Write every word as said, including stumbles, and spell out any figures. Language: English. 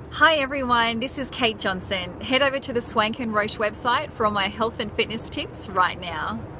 Hi everyone, this is Kate Johnson. Head over to the Swank Roche website for all my health and fitness tips right now.